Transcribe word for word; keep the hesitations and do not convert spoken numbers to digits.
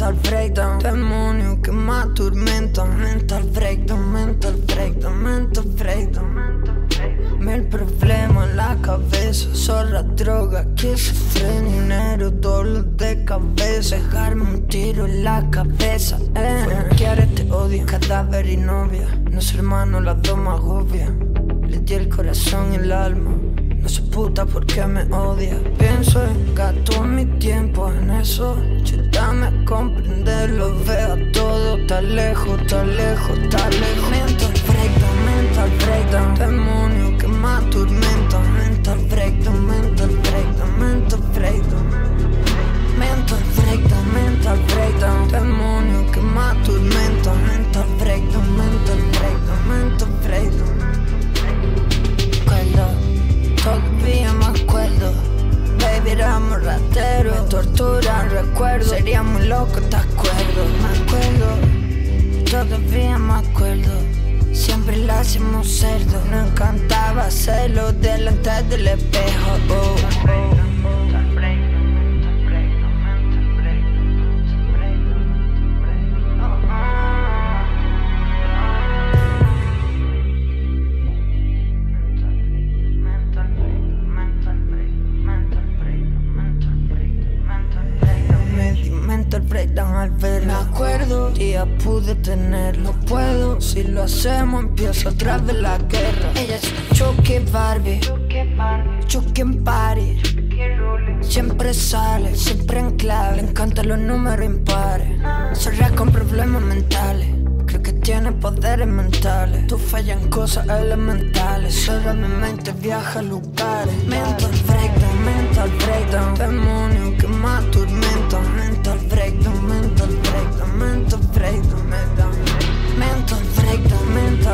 mental breakdown. Demonio che mi addormenta. Mental breakdown, mental breakdown, mental breakdown. Ma il problema è la cabeza, son la droga que se frena. Dinero, dolor de cabeza, pegarme un tiro en la cabeza, eh. Franquear te odio, cadáver y novia. Nuestro hermano las dos me agobia. Le di el corazón y el alma. No sé puta por qué me odia. Pienso en gasto mi tiempo en eso. Ayúdame a comprenderlo. Veo todo tan lejos, tan lejos, tan lejos. Mental breakdown, mental breakdown. Demonio que me atormenta. Mental breakdown, mental breakdown, mental breakdown. Mental breakdown, mental breakdown. Demonio que me atormenta. Mental breakdown, mental breakdown, mental breakdown. Todavía me acuerdo, baby, éramos rateros. Me torturan recuerdos, sería muy loco, te acuerdo. Me acuerdo, todavía me acuerdo. Siempre la hacemos cerdo. Nos encantaba hacerlo delante del espejo, oh, oh. Al ver, me acuerdo, día pude tenerlo, puedo. Si lo hacemos empieza otra vez la guerra. Ella es choque Barbie, choque en party. Siempre sale, siempre en clave. Le encantan los números impares. Sorrea con problemas mentales. Creo que tiene poderes mentales. Tú fallas en cosas elementales. Solo mi mente viaja a lugares. Mental breakdown, mental breakdown. Demonio que me atormenta. Mental breakdown, mental breakdown, mental breakdown. Mental breakdown, mental